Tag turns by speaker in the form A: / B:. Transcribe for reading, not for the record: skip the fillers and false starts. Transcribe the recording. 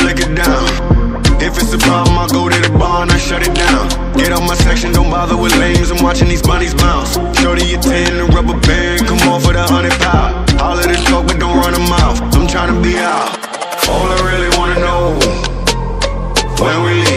A: lick it down. If it's a problem, I'll go to the bar and I shut it down. Get out my section, don't bother with lames. I'm watching these bunnies bounce. Shorty a 10, a rubber band, come on for the 100 pound. All of this talk, but don't run a mouth. I'm tryna be out. All I really wanna know, when we leave.